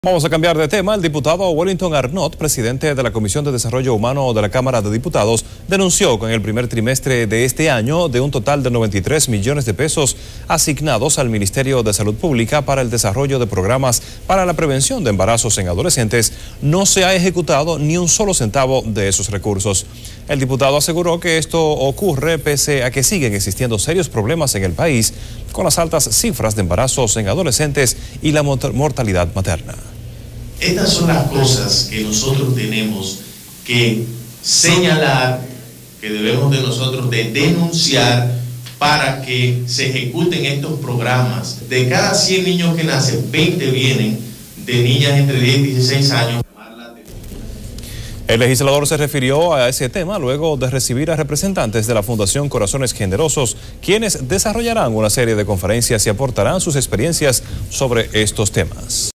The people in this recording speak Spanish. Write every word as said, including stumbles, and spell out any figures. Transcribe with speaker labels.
Speaker 1: Vamos a cambiar de tema. El diputado Wellington Arnott, presidente de la Comisión de Desarrollo Humano de la Cámara de Diputados, denunció que en el primer trimestre de este año, de un total de noventa y tres millones de pesos asignados al Ministerio de Salud Pública para el desarrollo de programas para la prevención de embarazos en adolescentes, no se ha ejecutado ni un solo centavo de esos recursos. El diputado aseguró que esto ocurre pese a que siguen existiendo serios problemas en el país con las altas cifras de embarazos en adolescentes y la mortalidad materna.
Speaker 2: Estas son las cosas que nosotros tenemos que señalar, que debemos de nosotros de denunciar para que se ejecuten estos programas. De cada cien niños que nacen, veinte vienen de niñas entre diez y dieciséis años.
Speaker 1: El legislador se refirió a ese tema luego de recibir a representantes de la Fundación Corazones Generosos, quienes desarrollarán una serie de conferencias y aportarán sus experiencias sobre estos temas.